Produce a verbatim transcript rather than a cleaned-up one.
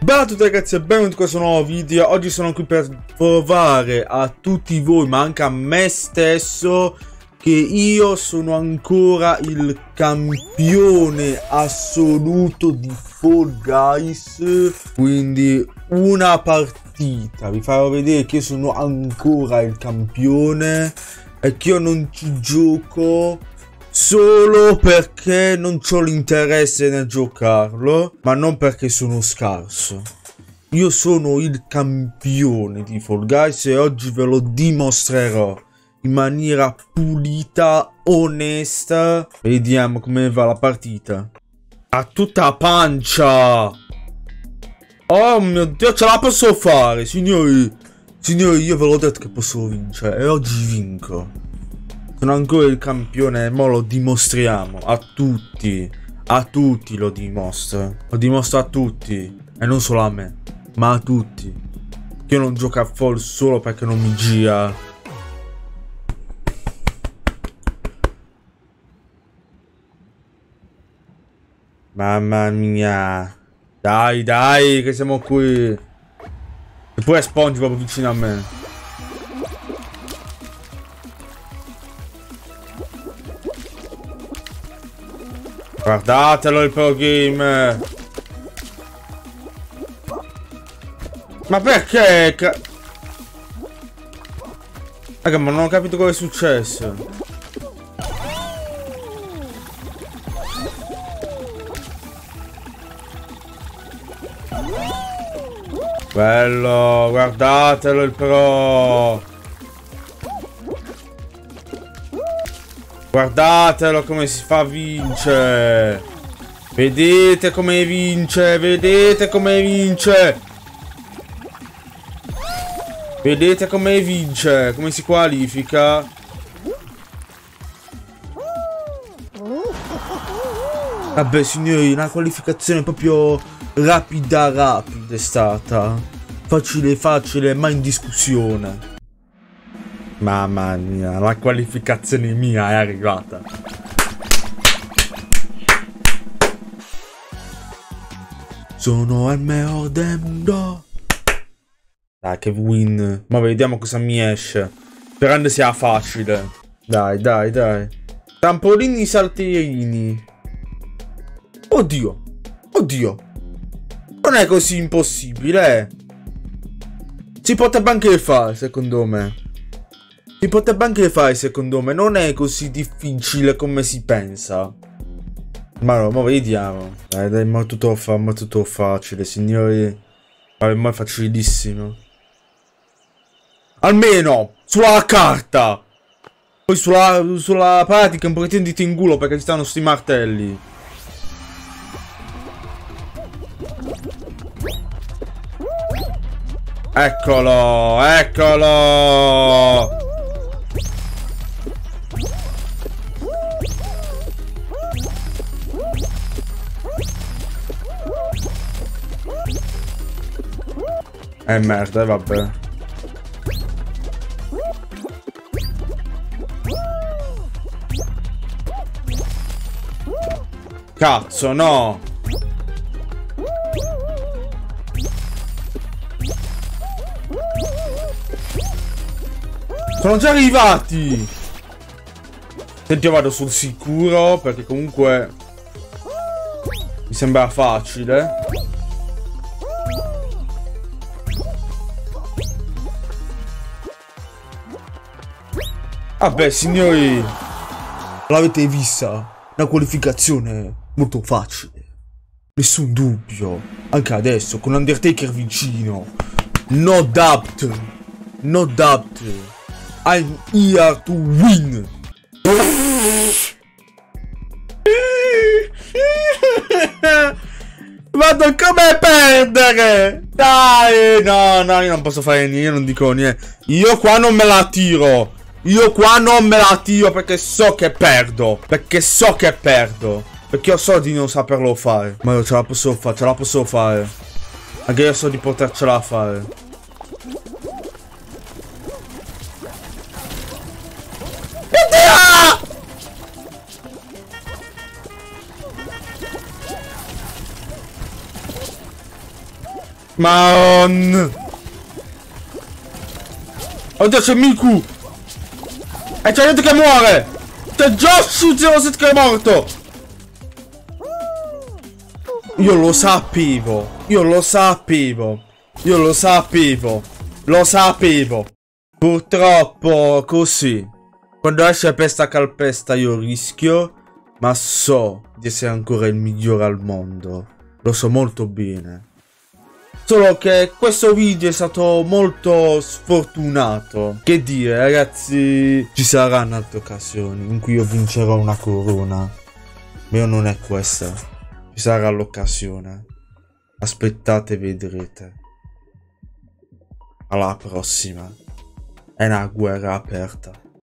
Bella a tutti ragazzi e benvenuti in questo nuovo video. Oggi sono qui per provare a tutti voi, ma anche a me stesso, che io sono ancora il campione assoluto di Fall Guys. Quindi una partita, vi farò vedere che io sono ancora il campione e che io non ci gioco solo perché non ho l'interesse nel giocarlo, ma non perché sono scarso. Io sono il campione di Fall Guys e oggi ve lo dimostrerò in maniera pulita, onesta. Vediamo come va la partita. A tutta pancia! Oh mio Dio, ce la posso fare, signori! Signori, io ve l'ho detto che posso vincere e oggi vinco. Sono ancora il campione e mo lo dimostriamo a tutti. A tutti lo dimostro. Lo dimostro a tutti. E non solo a me, ma a tutti. Io non gioco a Fall solo perché non mi gira. Mamma mia. Dai, dai, che siamo qui. E poi è Sponge proprio vicino a me. Guardatelo il pro game. Ma perché? Raga, ma non ho capito cosa è successo. Bello, guardatelo il pro. Guardatelo come si fa a vincere. Vedete come vince. Vedete come vince. Vedete come vince. Come si qualifica. Vabbè signori, una qualificazione proprio rapida rapida è stata. Facile facile, ma in discussione. Mamma mia, la qualificazione mia è arrivata. Sono il miglior del mondo. Dai, che win. Ma vediamo cosa mi esce. Sperando sia facile. Dai, dai, dai. Trampolini salterini. Oddio. Oddio. Non è così impossibile, eh. Si potrebbe anche fare, secondo me. Si potrebbe anche fare, secondo me, non è così difficile come si pensa. Ma no, ma vediamo. Dai, dai, ma tutto, fa, ma tutto facile, signori. Vabbè, ma è facilissimo. Almeno, sulla carta. Poi sulla, sulla pratica un pochettino di tingulo perché ci stanno sti martelli. Eccolo, eccolo. Eh merda, eh, vabbè. Cazzo, no. Sono già arrivati. Senti, io vado sul sicuro perché comunque mi sembra facile. Vabbè signori, l'avete vista, la qualificazione molto facile, nessun dubbio, anche adesso con Undertaker vicino, no doubt, no doubt, I'm here to win. Vado come perdere, dai, no, no, io non posso fare niente, io non dico niente, io qua non me la tiro. Io qua non me la tiro perché so che perdo. Perché so che perdo. Perché io so di non saperlo fare. Ma io ce la posso fare, ce la posso fare. Anche io so di potercela fare. Ma... Oddio, c'è Miku! E c'è gente che muore! C'è Josh zero sette che è morto! Io lo sapevo! Io lo sapevo! Io lo sapevo! Lo sapevo! Purtroppo così. Quando esce pesta calpesta io rischio, ma so di essere ancora il migliore al mondo. Lo so molto bene. Solo che questo video è stato molto sfortunato. Che dire, ragazzi, ci saranno altre occasioni in cui io vincerò una corona. Ma io non è questa. Ci sarà l'occasione. Aspettate e vedrete. Alla prossima. È una guerra aperta.